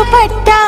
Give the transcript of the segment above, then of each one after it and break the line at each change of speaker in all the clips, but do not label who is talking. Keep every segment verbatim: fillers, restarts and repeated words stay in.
दुपट्टा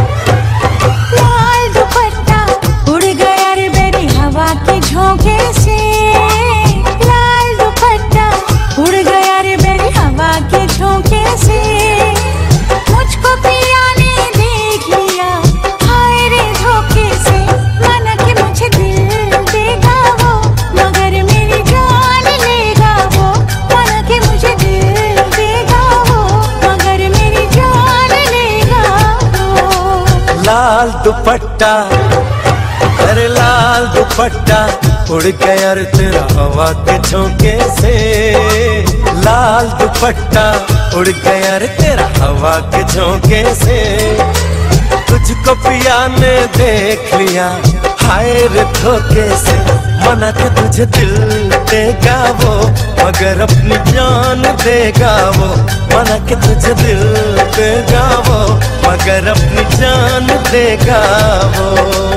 लाल दुपट्टा उड़ गया रे मेरी हवा के झोंके से। लाल दुपट्टा उड़ गया रे मेरी हवा के झोंके से। मुझको पिया ने देख लिया हाय रे धोखे से। माना कि मुझे दिल देगा वो मगर मेरी जान लेगा वो। माना कि मुझे दिल देगा वो मगर मेरी जान लेगा वो।
लाल दुपट्टा अरे लाल दुपट्टा उड़ गया रे तेरा हवा के झोंके से। लाल दुपट्टा उड़ गया रे तेरा हवा के झोंके से। तुझको पिया ने देख लिया हाय रे धोखे से। मना के तुझे दिल देगा वो मगर अपनी जान देगा वो। मना के तुझे दिल देगा वो मगर अपनी जान देगा वो।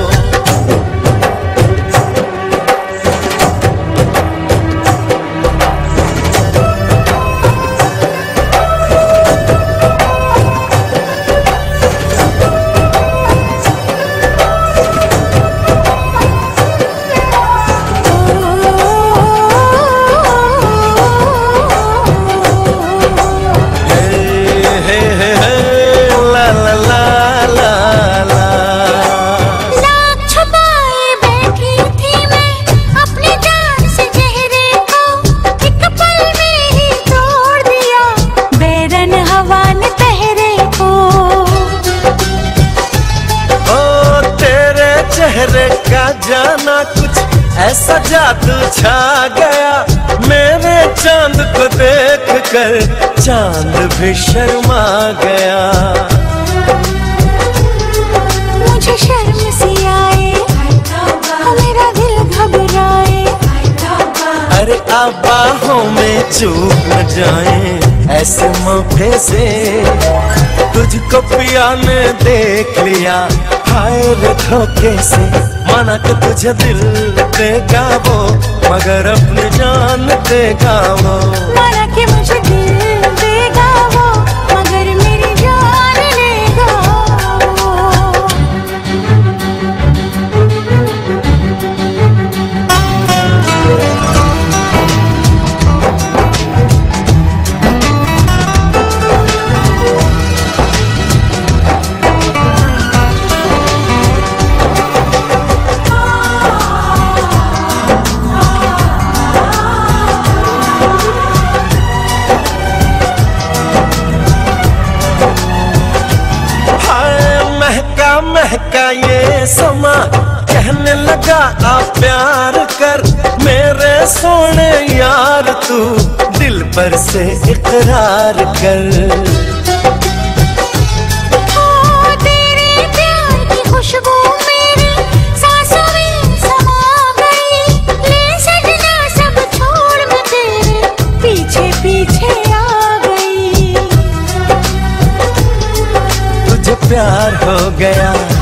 चेहरे का जाना कुछ ऐसा जादू छा गया। मेरे चांद को देख कर चांद भी शर्मा गया।
मुझे शर्म सी आए मेरा दिल घबराए।
अरे आप बाहों में चूक न जाए ऐसे मौके से। तुझको पिया ने देख लिया हाय रे धोखे से। माना कि तुझे दिल देगा वो मगर अपनी जान देगा वो।
माना कि मुझे दिल देगा वो मगर मेरी जान लेगा वो।
महका ये समा कहने लगा आ प्यार कर मेरे सोने यार। तू दिल पर से इकरार कर।
ओ तेरे प्यार की खुशबू मेरी सांसों में समा गई। ले सजना सब छोड़ मैं तेरे पीछे पीछे आ गई।
तुझे प्यार हो गया